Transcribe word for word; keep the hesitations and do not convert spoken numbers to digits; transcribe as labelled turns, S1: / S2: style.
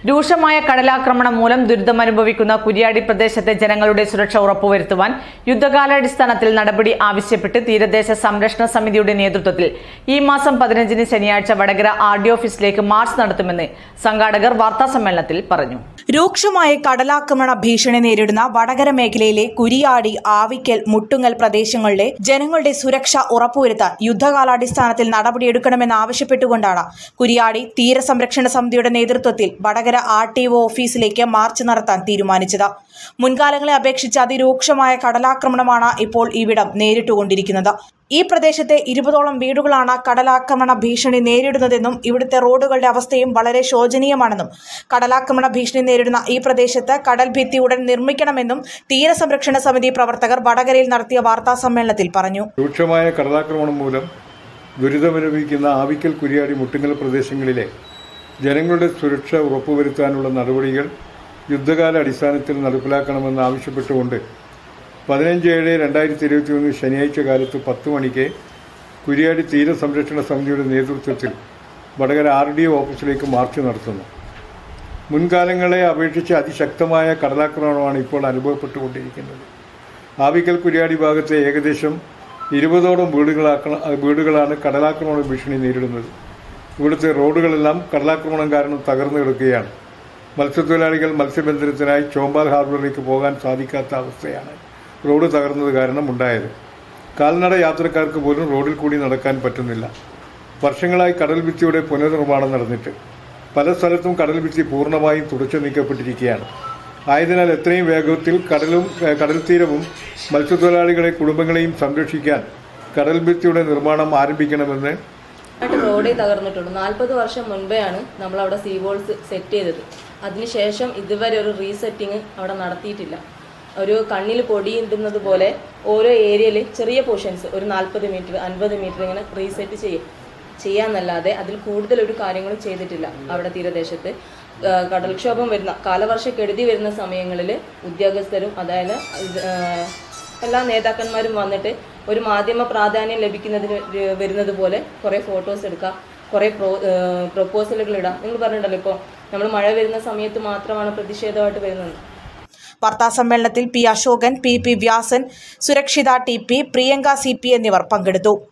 S1: രൂക്ഷമായ കടലാക്രമണം മൂലം ദുരിതമനുഭവിക്കുന്ന കുരിയാടി പ്രദേശത്തെ ജനങ്ങളുടെ സുരക്ഷ ഉറപ്പുവരുത്തുവാൻ യുദ്ധകാലാടിസ്ഥാനത്തിൽ നടപടി ആവശ്യപ്പെട്ട് തീരദേശ സംരക്ഷണ സമിതിയുടെ നേതൃത്വത്തിൽ ഈ മാസം പതിനഞ്ചിന് ശനിയാഴ്ച വടകര ആർ ഡി ഓഫീസിലേക്ക് മാർച്ച് നടത്തുമെന്ന് സംഘാടകർ വാർത്താസമ്മേളനത്തിൽ പറഞ്ഞു.
S2: രൂക്ഷമായ കടലാക്രമണ ഭീഷണി നേരിടുന്ന വടകര മേഖലയിലെ കുരിയാടി, ആവിക്കൽ, മുട്ടുങ്ങൽ പ്രദേശങ്ങളിലെ ജനങ്ങളുടെ സുരക്ഷ ഉറപ്പുവരുത്താൻ യുദ്ധകാലാടിസ്ഥാനത്തിൽ നടപടിയെടുക്കണമെന്നാവശ്യപ്പെട്ടുകൊണ്ടാണ് കുരിയാടി തീരസംരക്ഷണ സമിതിയുടെ നേതൃത്വത്തിൽ വടകര ആർ ടി ഒ ഓഫീസിലേക്ക് മാർച്ച് നടത്താൻ തീരുമാനിച്ചത്. മുൻകാലങ്ങളെ അപേക്ഷിച്ച് അതിരൂക്ഷമായ കടലാക്രമണമാണ് ഇപ്പോൾ ഇവിടം നേരിട്ടുകൊണ്ടിരിക്കുന്നത്. ഈ പ്രദേശത്തെ ഇരുപതോളം വീടുകളാണ് കടലാക്രമണ ഭീഷണി നേരിടുന്നതെന്നും ഇവിടുത്തെ റോഡുകളുടെ അവസ്ഥയും വളരെ ശോചനീയമാണെന്നും കടലാക്രമണ ഭീഷണി നേരിടുന്ന ഈ പ്രദേശത്ത് കടൽ ഭിത്തി ഉടൻ നിർമ്മിക്കണമെന്നും തീരസംരക്ഷണ സമിതി പ്രവർത്തകർ വടകരയിൽ നടത്തിയ വാർത്താ സമ്മേളനത്തിൽ പറഞ്ഞു.
S3: രൂക്ഷമായ കടലാക്രമണം മൂലം ദുരിതമനുഭവിക്കുന്ന ആവിക്കൽ, കുരിയാടി, മുട്ടുങ്ങൽ പ്രദേശങ്ങളിലെ ജനങ്ങളുടെ സുരക്ഷ ഉറപ്പുവരുത്താനുള്ള നടപടികൾ യുദ്ധകാല അടിസ്ഥാനത്തിൽ നടപ്പിലാക്കണമെന്ന് ആവശ്യപ്പെട്ടുകൊണ്ട് പതിനഞ്ച് ഏഴ് രണ്ടായിരത്തി ഇരുപത്തി ഒന്ന് ശനിയാഴ്ച കാലത്ത് പത്ത് മണിക്ക് കുരിയാടി തീരസംരക്ഷണ സമിതിയുടെ നേതൃത്വത്തിൽ വടകര ആർ ഡി ഒ ഓഫീസിലേക്ക് മാർച്ച് നടത്തുന്നു. മുൻകാലങ്ങളെ അപേക്ഷിച്ച് അതിശക്തമായ കടലാക്രമണമാണ് ഇപ്പോൾ അനുഭവപ്പെട്ടുകൊണ്ടിരിക്കുന്നത്. ആവിക്കൽ, കുരിയാടി ഭാഗത്തെ ഏകദേശം ഇരുപതോളം വീടുകളാക്ക വീടുകളാണ് കടലാക്രമണ ഭീഷണി നേരിടുന്നത്. ഇവിടുത്തെ റോഡുകളെല്ലാം കടലാക്രമണം കാരണം തകർന്നു കിടക്കുകയാണ്. മത്സ്യത്തൊഴിലാളികൾ മത്സ്യബന്ധനത്തിനായി ചോമ്പാൽ ഹാർബറിലേക്ക് പോകാൻ സാധിക്കാത്ത അവസ്ഥയാണ് റോഡ് തകർന്നത് കാരണം ഉണ്ടായത്. കാൽനട യാത്രക്കാർക്ക് പോലും റോഡിൽ കൂടി നടക്കാൻ പറ്റുന്നില്ല. വർഷങ്ങളായി കടൽ ഭിത്തിയുടെ പുനർനിർമ്മാണം നടന്നിട്ട് പല സ്ഥലത്തും കടൽ ഭിത്തി പൂർണ്ണമായും തുടച്ചു നീക്കപ്പെട്ടിരിക്കുകയാണ്. ആയതിനാൽ എത്രയും വേഗത്തിൽ കടലും കടൽ തീരവും മത്സ്യത്തൊഴിലാളികളെ കുടുംബങ്ങളെയും സംരക്ഷിക്കാൻ കടൽ ഭിത്തിയുടെ നിർമ്മാണം ആരംഭിക്കണമെന്ന്
S4: റോഡേ തകർന്നിട്ടുള്ളൂ. നാൽപ്പത് വർഷം മുൻപെയാണ് നമ്മൾ അവിടെ സീ വോൾസ് സെറ്റ് ചെയ്തത്. അതിനുശേഷം ഇതുവരെ ഒരു റീസെറ്റിംഗ് അവിടെ നടത്തിയിട്ടില്ല. ഒരു കണ്ണിൽ പൊടിയിടുന്നത് പോലെ ഓരോ ഏരിയയിൽ ചെറിയ പോർഷൻസ് ഒരു നാൽപ്പത് മീറ്റർ അൻപത് മീറ്റർ ഇങ്ങനെ റീസെറ്റ് ചെയ്യും ചെയ്യാന്നല്ലാതെ അതിൽ കൂടുതൽ ഒരു കാര്യങ്ങളും ചെയ്തിട്ടില്ല. അവിടെ തീരദേശത്ത് കടൽക്ഷോഭം വരുന്ന കാലവർഷക്കെടുതി വരുന്ന സമയങ്ങളിൽ ഉദ്യോഗസ്ഥരും അതായത് എല്ലാ നേതാക്കന്മാരും വന്നിട്ട് ഒരു മാധ്യമ പ്രാധാന്യം ലഭിക്കുന്നതിന് വരുന്നത് പോലെ കുറേ ഫോട്ടോസ് എടുക്കുക, കുറേ പ്രോ പ്രൊപ്പോസലുകൾ ഇടാം. നിങ്ങൾ പറഞ്ഞിട്ടുണ്ടല്ലോ ഇപ്പോൾ നമ്മൾ മഴ വരുന്ന സമയത്ത് മാത്രമാണ് പ്രതിഷേധമായിട്ട് വരുന്നത്.
S2: വാർത്താ സമ്മേളനത്തിൽ P Ashokan, P P Vyasan, Surakshitha T P, Priyanka C P എന്നിവർ പങ്കെടുത്തു.